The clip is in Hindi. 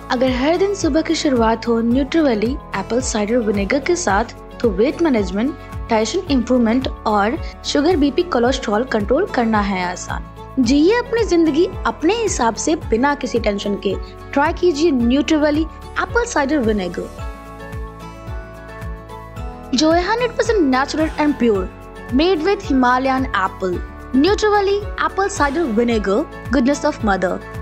अगर हर दिन सुबह की शुरुआत हो न्यूट्रीवैली एप्पल साइडर विनेगर के साथ तो वेट मैनेजमेंट, डाइजेशन इंप्रूवमेंट और शुगर, बीपी, कोलेस्ट्रॉल कंट्रोल करना है आसान। जिए अपनी जिंदगी अपने हिसाब से बिना किसी टेंशन के। ट्राई कीजिए न्यूट्रीवैली एप्पल साइडर विनेगर जो है 100% natural and pure, made with Himalayan apple. Nutrivalley apple cider vinegar, goodness of mother.